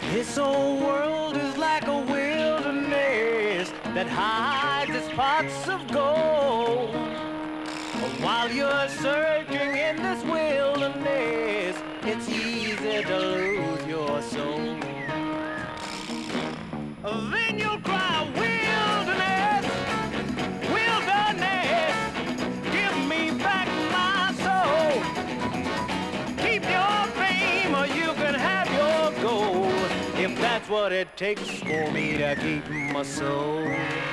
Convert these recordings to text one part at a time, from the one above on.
This old world is like a wilderness that hides its pots of gold. While you're searching in this wilderness, it's easy to lose your soul. Then you'll cry, wilderness, wilderness, give me back my soul. Keep your fame or you can have your gold, if that's what it takes for me to keep my soul.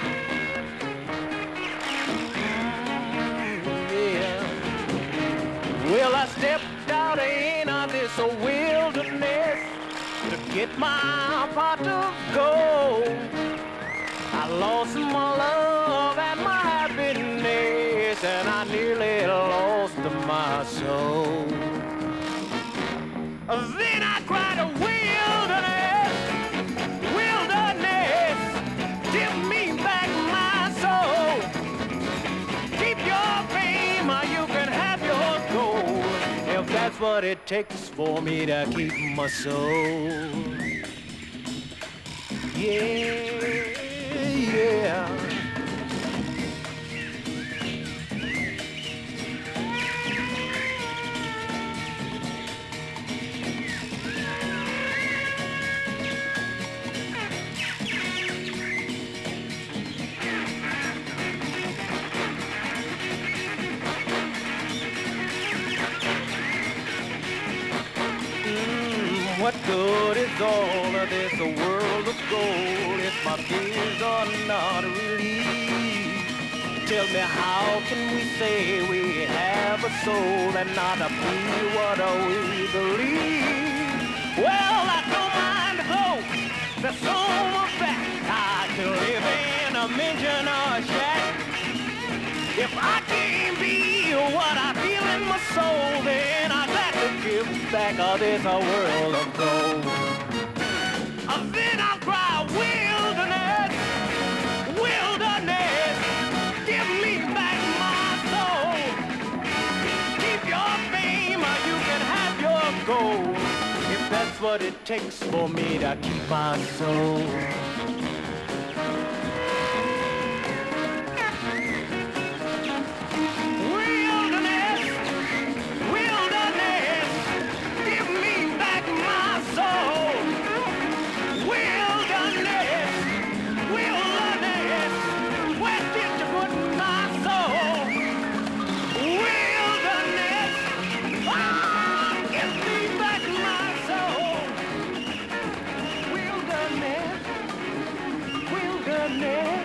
Yeah. Well, I stepped out in this wilderness to get my pot of gold. I lost my love and my happiness, and I nearly lost my soul. Then I cried, wilderness, wilderness, give me back my soul. Keep your fame or you can have your gold, if that's what it takes for me to keep my soul. Yeah, yeah. What good is all of this, a world of gold, if my fears are not relieved? Tell me, how can we say we have a soul and not be what we believe? Well, I don't mind though, that's on my back. I can live in a mansion or a shack. If I can't be what I feel in my soul, then I got to give back all this world of gold. Then I'll cry, wilderness, wilderness, give me back my soul. Keep your fame or you can have your gold, if that's what it takes for me to keep my soul. Wilderness,